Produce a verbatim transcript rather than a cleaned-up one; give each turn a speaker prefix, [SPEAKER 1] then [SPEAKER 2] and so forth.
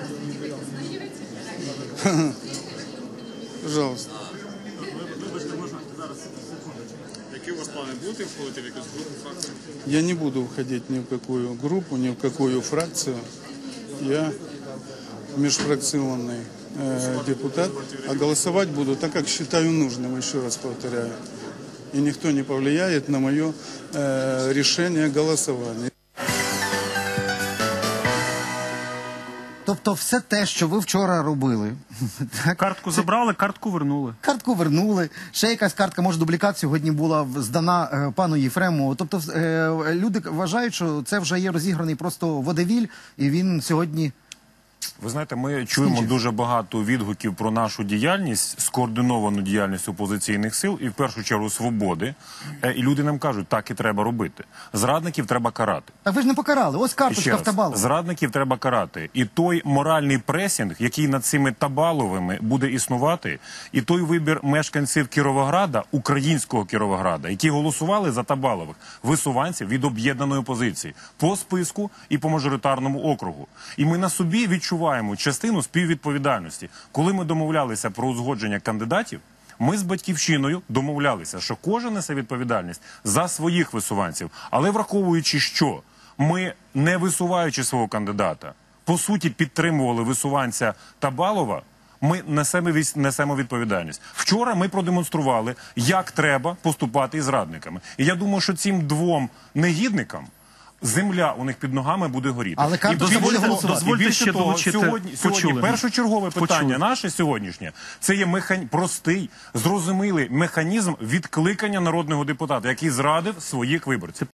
[SPEAKER 1] Пожалуйста.
[SPEAKER 2] Вибачте, можна зараз секундочку. Які у вас плани будете входити в якусь групу, фракцію?
[SPEAKER 1] Я не буду входить ни в какую группу, ни в какую фракцию. Я межфракционный э, депутат, а голосовать буду так, как считаю нужным, еще раз повторяю. И никто не повлияет на мое э, решение голосования.
[SPEAKER 3] Тобто все те, що ви вчора робили. Так?
[SPEAKER 4] Картку забрали, картку вернули.
[SPEAKER 3] Картку вернули. Ще якась картка, може, дублікат сьогодні була здана е, пану Єфремову. Тобто е, люди вважають, що це вже є розіграний просто водевіль, і він сьогодні...
[SPEAKER 5] Ви знаєте, ми чуємо дуже багато відгуків про нашу діяльність, скоординовану діяльність опозиційних сил і в першу чергу свободи. І люди нам кажуть, так і треба робити. Зрадників треба карати.
[SPEAKER 3] Так ви ж не покарали, ось карточка в Табалові.
[SPEAKER 5] Зрадників треба карати. І той моральний пресінг, який над цими Табаловими буде існувати, і той вибір мешканців Кіровограда, українського Кіровограда, які голосували за Табалових, висуванців від об'єднаної опозиції, по списку і по мажоритарному округу. І ми на собі відчуваємо, відчуваємо частину співвідповідальності. Коли ми домовлялися про узгодження кандидатів, ми з «Батьківщиною» домовлялися, що кожен несе відповідальність за своїх висуванців. Але враховуючи, що ми, не висуваючи свого кандидата, по суті підтримували висуванця Табалова, ми несемо, несемо відповідальність. Вчора ми продемонстрували, як треба поступати із зрадниками. І я думаю, що цим двом негідникам земля у них під ногами буде горіти.
[SPEAKER 3] Але
[SPEAKER 5] і
[SPEAKER 3] дозвольте,
[SPEAKER 5] дозвольте
[SPEAKER 4] більше
[SPEAKER 5] ще
[SPEAKER 4] того,
[SPEAKER 5] долучити, сьогодні, сьогодні першочергове питання
[SPEAKER 4] Почули.
[SPEAKER 5] наше сьогоднішнє, це є механ... простий, зрозумілий механізм відкликання народного депутата, який зрадив своїх виборців.